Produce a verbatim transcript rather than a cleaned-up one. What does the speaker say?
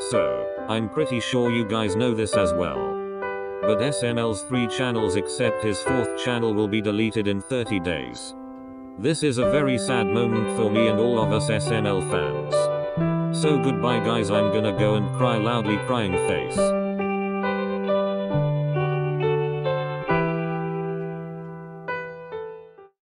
So, I'm pretty sure you guys know this as well. But S M L's three channels except his fourth channel will be deleted in thirty days. This is a very sad moment for me and all of us S M L fans. So goodbye guys, I'm gonna go and cry loudly crying face.